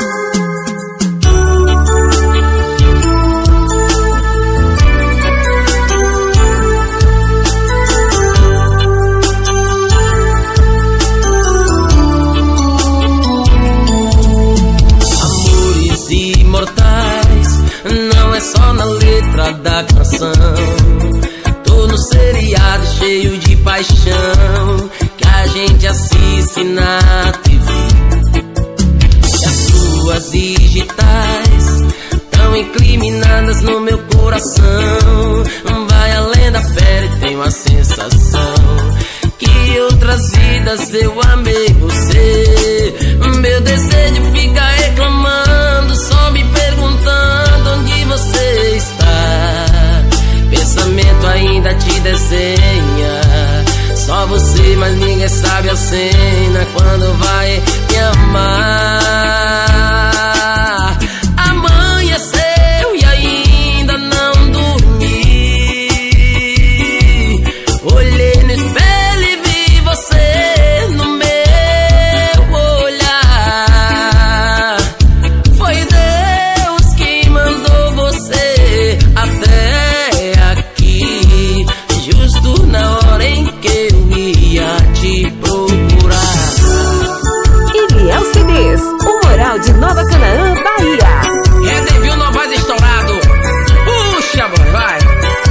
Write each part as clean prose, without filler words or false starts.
Da canção, tô no seriado cheio de paixão que a gente assiste na TV. E as suas digitais tão incriminadas no meu coração. Vai além da pele, tenho a sensação que outras vidas eu amei você. Meu desejo fica reclamando, só me perguntando onde você está. Pensamento ainda te desenha, só você, mas ninguém sabe a cena. Quando vai me amar, amanheceu e ainda não dormi. Olhei no espelho e vi você no meu olhar. Foi Deus quem mandou você até aqui, justo na hora em que eu ia te procurar. Iliel CDs, o Moral de Nova Canaã, Bahia. Redevil Novaes estourado. Puxa, boy, vai.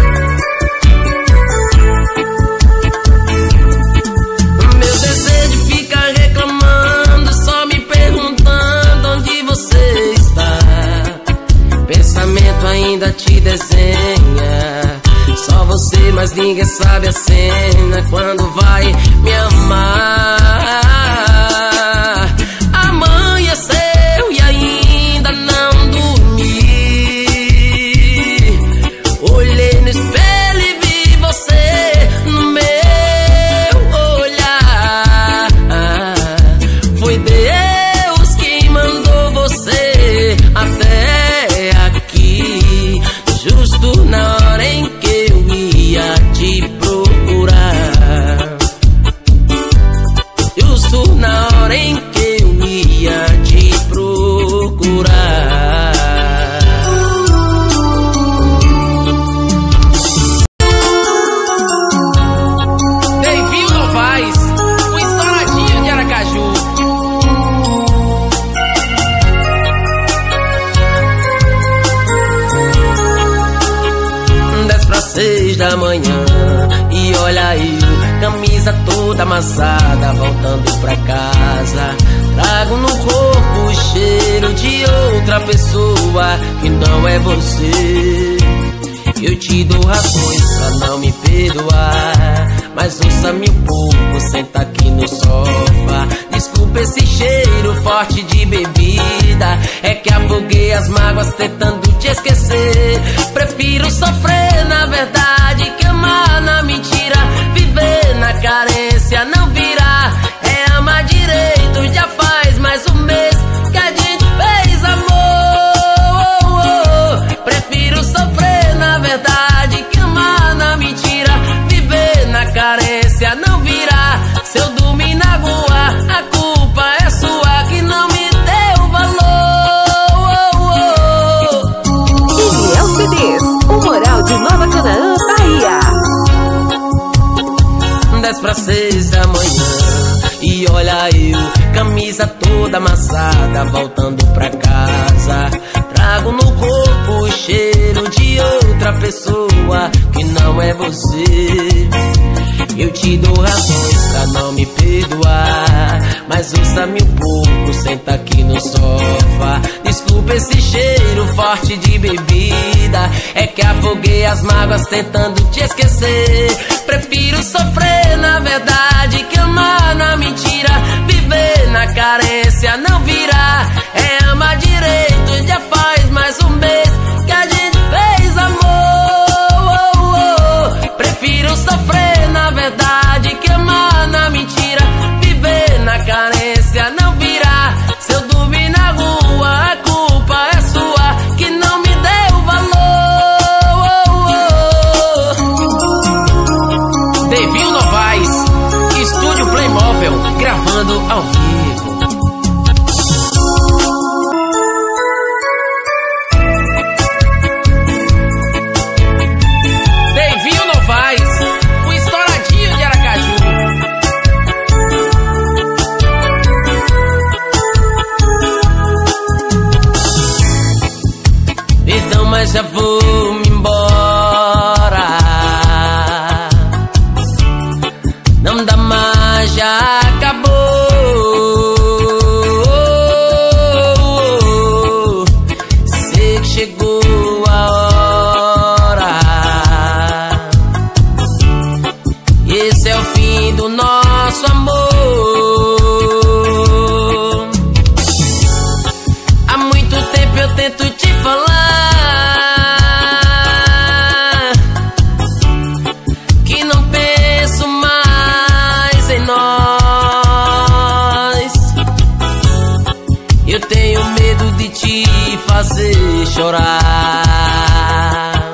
Meu desejo fica reclamando, só me perguntando onde você está. Pensamento ainda te desenha, só você, mas ninguém sabe a cena. Quando vai me amar, amanheceu e ainda não dormi. Olhei no espelho e vi você no meu olhar. Foi Deus quem mandou você até aqui, justo na hora em que eu ia te procurar. Justo na hora em que eu ia te procurar. Redevil Novaes, o estouradinho de Aracaju. 10:06 da manhã, e olha eu, camisa toda amassada, voltando pra casa. Trago no corpo o cheiro de outra pessoa que não é você. Eu te dou razões pra não me perdoar, mas ouça-me um pouco, senta aqui no sofá. Desculpa esse cheiro forte de bebida, é que afoguei as mágoas tentando te esquecer. Prefiro sofrer na verdade que amar na mentira. Viver na carência não virá, é amar direito. Já faz mais um mês que a gente fez amor. Prefiro sofrer na verdade que amar na mentira. Viver na carência não virá, se eu dormir na rua a culpa é sua que não me deu valor. Iliel CDs, o Moral de Nova Canaã, Bahia. 10:06 da manhã, e olha eu, camisa toda amassada, voltando pra casa. Trago no corpo o cheiro de outra pessoa que não é você. Eu te dou razões pra não me perdoar, mas ouça-me um pouco, senta aqui no sofá. Desculpa esse cheiro forte de bebida, é que afoguei as mágoas tentando te esquecer. Prefiro sofrer na verdade que amar na mentira. Viver na carência não virá, é amar direito. Já faz mais um mês que a gente fez amor. Prefiro sofrer na verdade que amar na mentira. Viver na carência não virá, se eu dormir na rua a culpa é sua que não me deu valor. Redevil Novaes, Estúdio Playmóvel, gravando ao vivo. mas já vou me embora. Não dá mais, já acabou. Sei que chegou a hora. Esse é o fim do nosso amor. Há muito tempo eu tento te falar que não penso mais em nós. Eu tenho medo de te fazer chorar,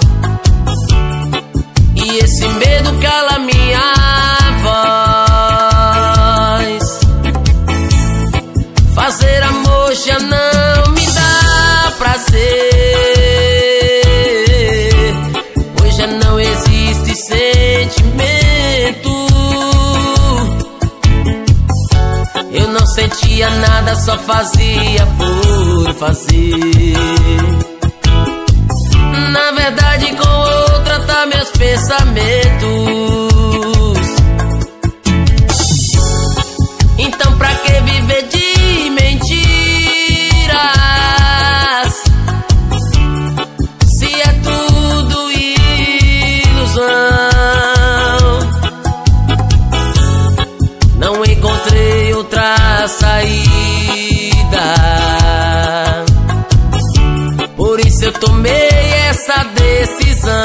e esse medo cala minha voz. Fazer amor já não me dá prazer, pois já não existe sentimento. Eu não sentia nada, só fazia por fazer. Na verdade, com outra tá meus pensamentos. Então pra que viver de mentiras, se é tudo ilusão? Não encontrei outra saída, por isso eu tomei essa decisão.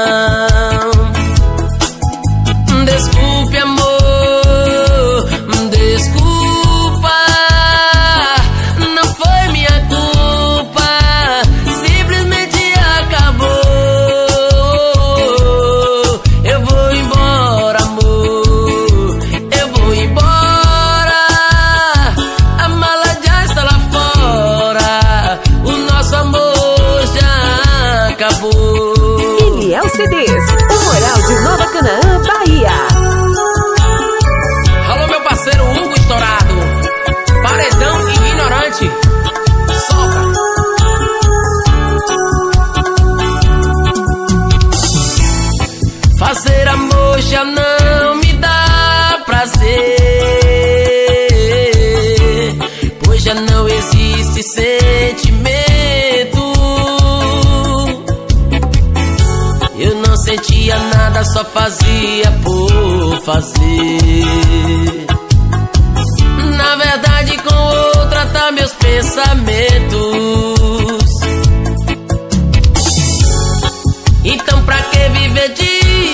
Desculpe, amor, desculpa, não foi minha culpa, simplesmente acabou. Eu vou embora, amor, eu vou embora. A mala já está lá fora, o nosso amor já acabou. Iliel CDs, o Moral de Nova Canaã, Bahia. Alô, meu parceiro Hugo Estourado, paredão ignorante, solta. Fazer amor já não me dá prazer, pois já não existe sentimento. Eu não sentia nada, só fazia por fazer. Na verdade, com outra tá meus pensamentos. Então pra que viver de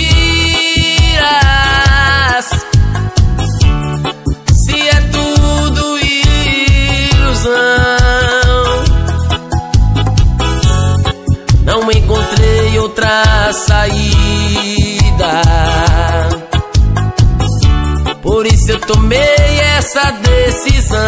mentiras, se é tudo ilusão? Não encontrei outra saída, por isso eu tomei essa decisão.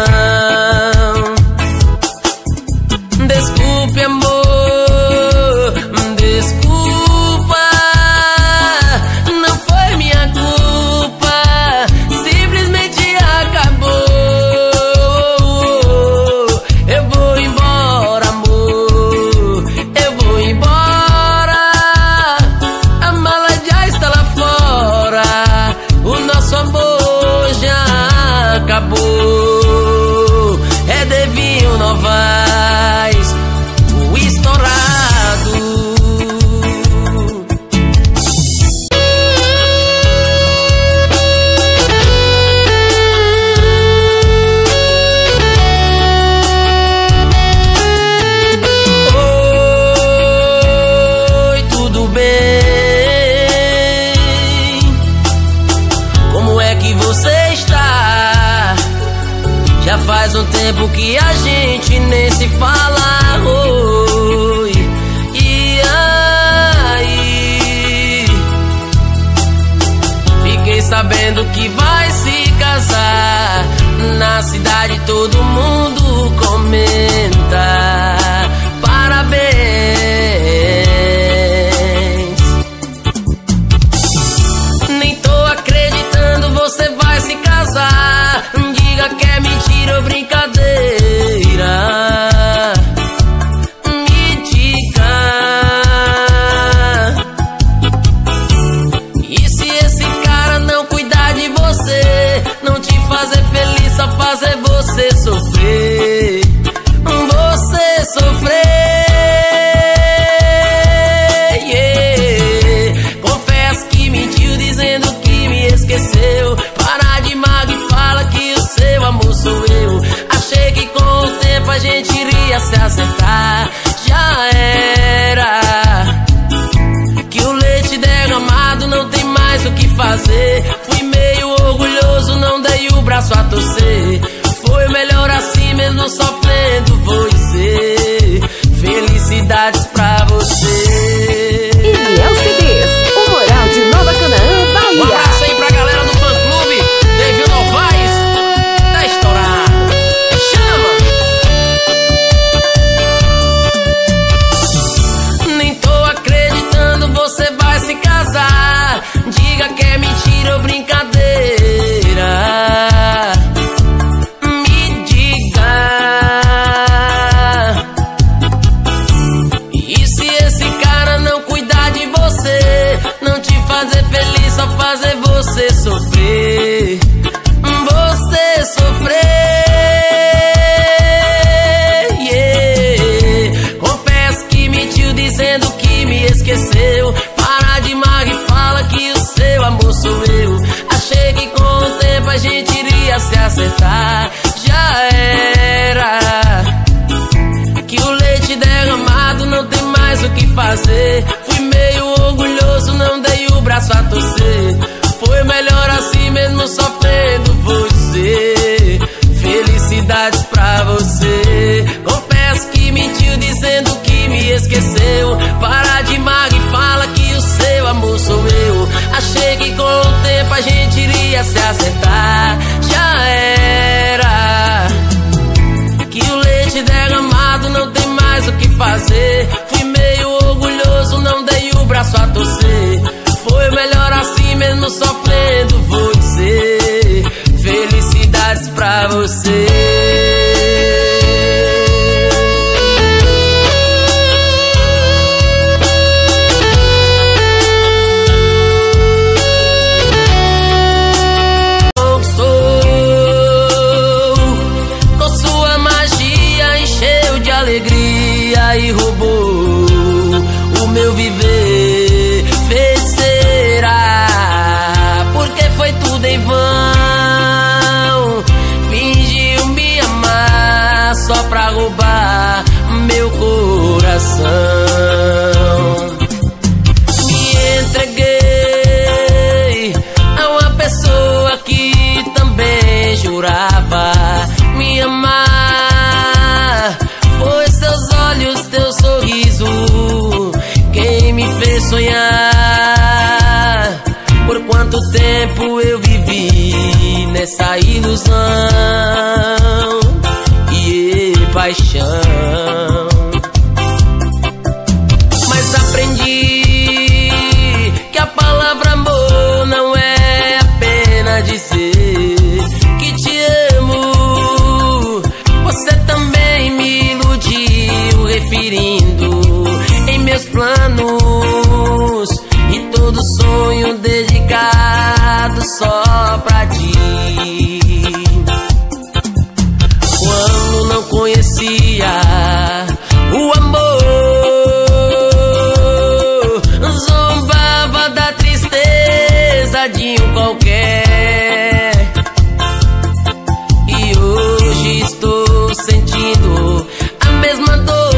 Desculpe, amor, desculpa, não foi minha culpa, simplesmente acabou. Eu vou embora, amor, eu vou embora. A mala já está lá fora, o nosso amor já acabou. É Devinho Novaes, o estourado. Oi, tudo bem? Como é que você está? Já faz um tempo que a gente nem se fala. Oi, e aí? Fiquei sabendo que vai se casar. Na cidade todo mundo comenta. Parabéns. Nem tô acreditando, você vai se casar. Diga que é mentira ou brincadeira. se acertar. Já era. Que o leite derramado não tem mais o que fazer. Fui meio orgulhoso, não dei o braço a torcer. Foi melhor assim mesmo sofrendo você. Felicidades pra você. Ibiel CDs, o Moral de Nova Canaã, Bahia. Um abraço aí pra galera do fã clube David Novaes, tá estourado. Chama! Nem tô acreditando, você vai se casar. Diga que é mentira ou brincadeira. Me diga. E se esse cara não cuidar de você, não te fazer feliz, só fazer você sofrer. Você sofrer, yeah. Confesso que mentiu dizendo que me esqueceu. Para de mago e fala que o seu amor sou eu. Achei que com o tempo a gente iria se acertar. Já era. Que o leite derramado não tem mais o que fazer. Fui meio orgulhoso, não dei o braço a torcer. Foi melhor assim mesmo sofrendo você. Felicidades pra você. Confesso que mentiu dizendo que me esqueceu. Para de mago e fala que o seu amor sou eu. Achei que com o tempo a gente iria se acertar. Já era. Que o leite derramado não tem mais o que fazer. Fui meio orgulhoso, não dei o braço a torcer. Foi melhor assim mesmo sofrendo você. Felicidades pra você. Alegria e roubou o meu viver. Feiticeira, porque foi tudo em vão. Fingiu me amar só pra roubar meu coração. Me entreguei a uma pessoa que também jurava me amar. Foi seus olhos, teu sorriso, quem me fez sonhar. Por quanto tempo eu vivi nessa ilusão e paixão. Mas aprendi que a palavra amor não é apenas dizer que te amo. Você também me iludiu, referindo em meus planos e todo sonho dedicado só pra ti. Quando não conhecia o amor, zombava da tristeza de um qualquer. E hoje estou sentindo a mesma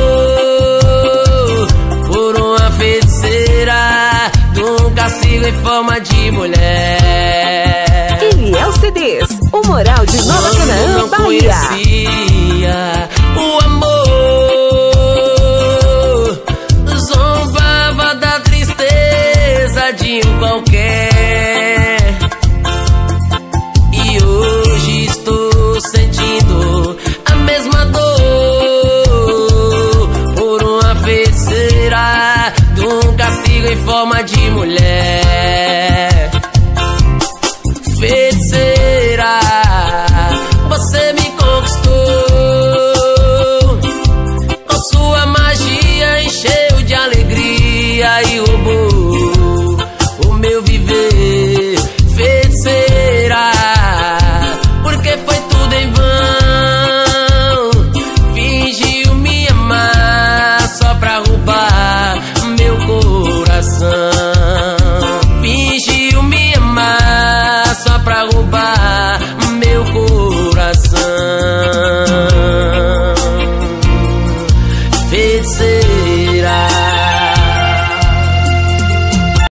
dor por uma feiticeira de um castigo em forma de mulher. Ibiel CDs, o Moral de Nova Canaã, Bahia. Conhecia o amor, zombava da tristeza de um qualquer. E hoje estou sentindo a mesma dor por uma feiticeira de um castigo em forma de mulher.